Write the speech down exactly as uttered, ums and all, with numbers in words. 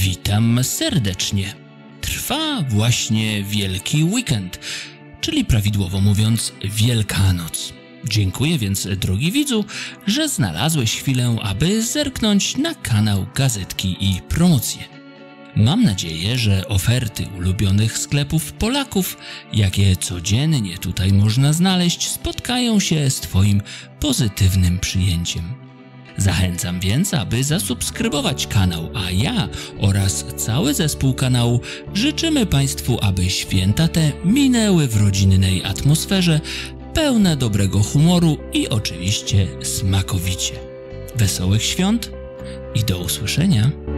Witam serdecznie. Trwa właśnie Wielki Weekend, czyli prawidłowo mówiąc Wielkanoc. Dziękuję więc, drogi widzu, że znalazłeś chwilę, aby zerknąć na kanał Gazetki i Promocje. Mam nadzieję, że oferty ulubionych sklepów Polaków, jakie codziennie tutaj można znaleźć, spotkają się z Twoim pozytywnym przyjęciem. Zachęcam więc, aby zasubskrybować kanał, a ja oraz cały zespół kanału życzymy Państwu, aby święta te minęły w rodzinnej atmosferze, pełne dobrego humoru i oczywiście smakowicie. Wesołych świąt i do usłyszenia!